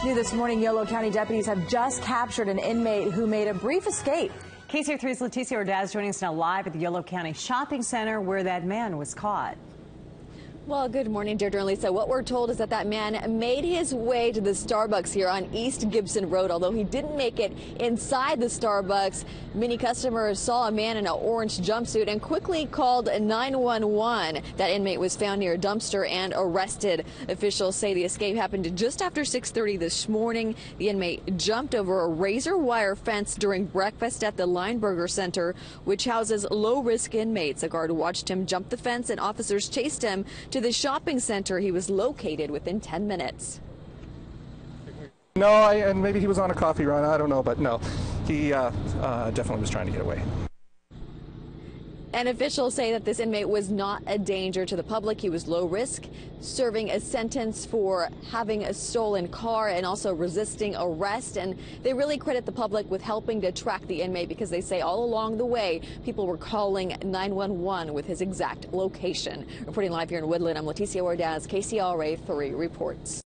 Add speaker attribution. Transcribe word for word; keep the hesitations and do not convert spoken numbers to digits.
Speaker 1: New this morning, Yolo County deputies have just captured an inmate who made a brief escape.
Speaker 2: K C R A three's Leticia Ordaz joining us now live at the Yolo County Shopping Center where that man was caught.
Speaker 3: Well, good morning, Deirdre and Lisa. What we're told is that that man made his way to the Starbucks here on East Gibson Road. Although he didn't make it inside the Starbucks, many customers saw a man in an orange jumpsuit and quickly called nine one one. That inmate was found near a dumpster and arrested. Officials say the escape happened just after six thirty this morning. The inmate jumped over a razor wire fence during breakfast at the Lineberger Center, which houses low-risk inmates. A guard watched him jump the fence and officers chased him to the shopping center. He was located within ten minutes.
Speaker 4: No, I, and maybe he was on a coffee run. I don't know, but no, he uh, uh, definitely was trying to get away.
Speaker 3: And officials say that this inmate was not a danger to the public. He was low risk, serving a sentence for having a stolen car and also resisting arrest. And they really credit the public with helping to track the inmate because they say all along the way, people were calling nine one one with his exact location. Reporting live here in Woodland, I'm Leticia Ordaz, K C R A three reports.